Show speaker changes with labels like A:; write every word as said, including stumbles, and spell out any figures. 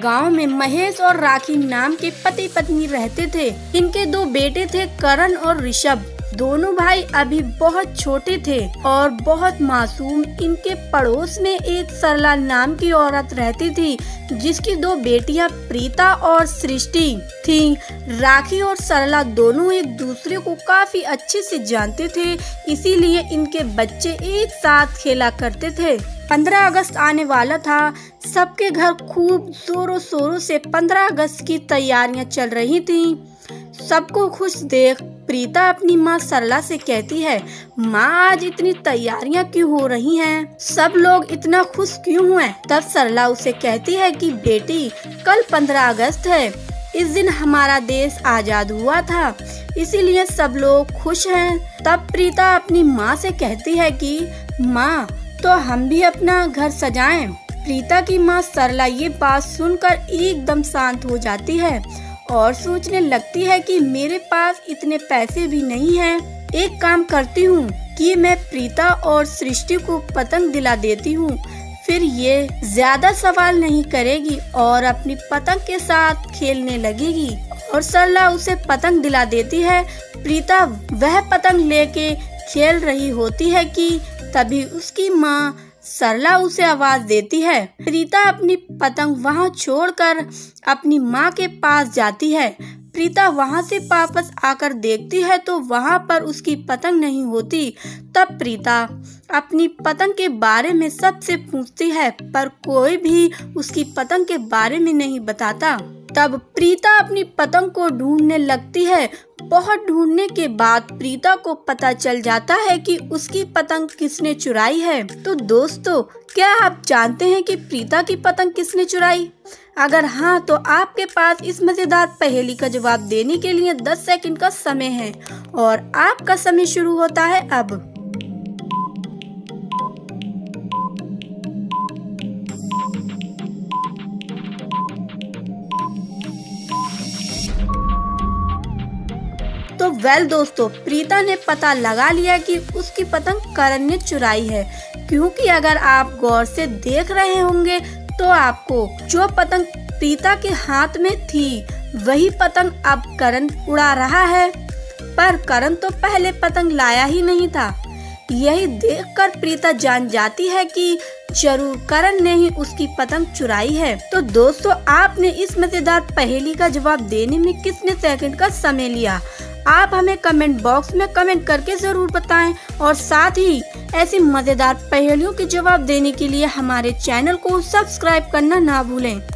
A: गांव में महेश और राखी नाम के पति पत्नी रहते थे। इनके दो बेटे थे, करण और ऋषभ। दोनों भाई अभी बहुत छोटे थे और बहुत मासूम। इनके पड़ोस में एक सरला नाम की औरत रहती थी, जिसकी दो बेटियां प्रीता और सृष्टि थी। राखी और सरला दोनों एक दूसरे को काफी अच्छे से जानते थे, इसीलिए इनके बच्चे एक साथ खेला करते थे। पंद्रह अगस्त आने वाला था। सबके घर खूब जोरों शोरों से पंद्रह अगस्त की तैयारियां चल रही थीं। सबको खुश देख प्रीता अपनी माँ सरला से कहती है, माँ आज इतनी तैयारियां क्यों हो रही हैं? सब लोग इतना खुश क्यों हुए? तब सरला उसे कहती है कि बेटी, कल पंद्रह अगस्त है। इस दिन हमारा देश आजाद हुआ था, इसीलिए सब लोग खुश हैं। तब प्रीता अपनी माँ से कहती है कि माँ, तो हम भी अपना घर सजाएं। प्रीता की माँ सरला ये बात सुनकर एकदम शांत हो जाती है और सोचने लगती है कि मेरे पास इतने पैसे भी नहीं हैं। एक काम करती हूँ कि मैं प्रीता और सृष्टि को पतंग दिला देती हूँ, फिर ये ज्यादा सवाल नहीं करेगी और अपनी पतंग के साथ खेलने लगेगी। और सरला उसे पतंग दिला देती है। प्रीता वह पतंग लेके खेल रही होती है कि तभी उसकी माँ सरला उसे आवाज देती है। प्रीता अपनी पतंग वहाँ छोड़कर अपनी माँ के पास जाती है। प्रीता वहाँ से वापस आकर देखती है तो वहाँ पर उसकी पतंग नहीं होती। तब प्रीता अपनी पतंग के बारे में सबसे पूछती है, पर कोई भी उसकी पतंग के बारे में नहीं बताता। तब प्रीता अपनी पतंग को ढूंढने लगती है। बहुत ढूंढने के बाद प्रीता को पता चल जाता है कि उसकी पतंग किसने चुराई है। तो दोस्तों, क्या आप जानते हैं कि प्रीता की पतंग किसने चुराई? अगर हाँ, तो आपके पास इस मजेदार पहेली का जवाब देने के लिए दस सेकंड का समय है और आपका समय शुरू होता है अब। तो वेल दोस्तों, प्रीता ने पता लगा लिया कि उसकी पतंग करण ने चुराई है, क्योंकि अगर आप गौर से देख रहे होंगे तो आपको जो पतंग प्रीता के हाथ में थी वही पतंग अब करण उड़ा रहा है। पर करण तो पहले पतंग लाया ही नहीं था। यही देखकर प्रीता जान जाती है कि जरूर करण ने ही उसकी पतंग चुराई है। तो दोस्तों, आपने इस मजेदार पहेली का जवाब देने में कितने सेकंड का समय लिया? आप हमें कमेंट बॉक्स में कमेंट करके जरूर बताएं और साथ ही ऐसी मजेदार पहेलियों के जवाब देने के लिए हमारे चैनल को सब्सक्राइब करना ना भूलें।